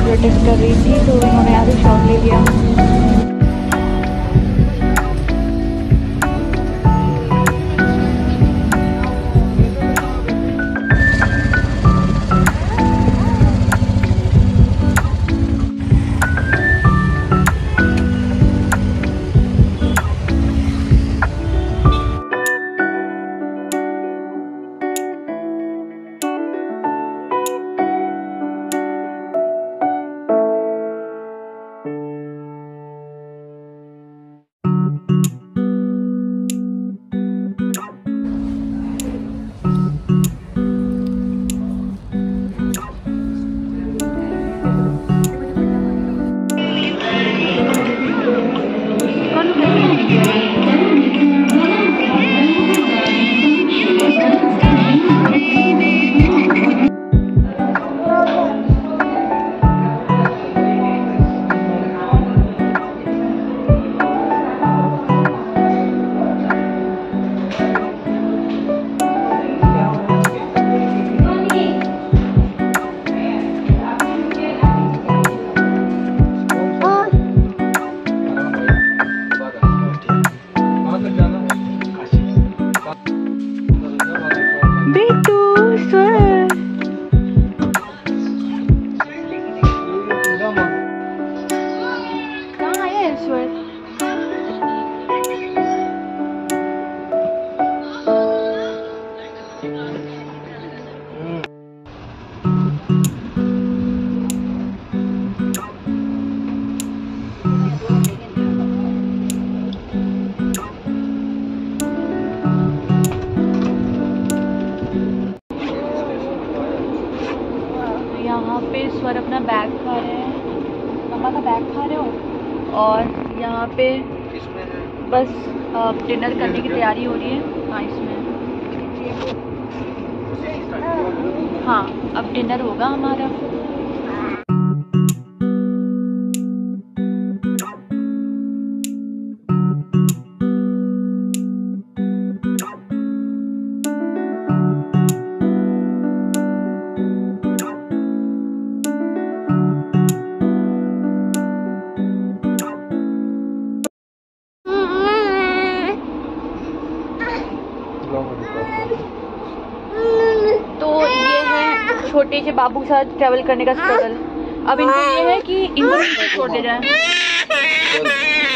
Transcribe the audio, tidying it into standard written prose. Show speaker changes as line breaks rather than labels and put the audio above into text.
Protest कर रही थी तो उन्होंने यहाँ से शॉट ले लिया। यहाँ पे स्वर अपना बैग खा रहे हैं, मम्मा का बैग खा रहे हो, और यहाँ पे बस डिनर करने की तैयारी हो रही है। हाँ इसमें, हाँ अब डिनर होगा हमारा। तो ये है छोटे से बाबू के साथ ट्रैवल करने का स्ट्रगल। अब इनको ये है कि इनको छोड़ दे जाए।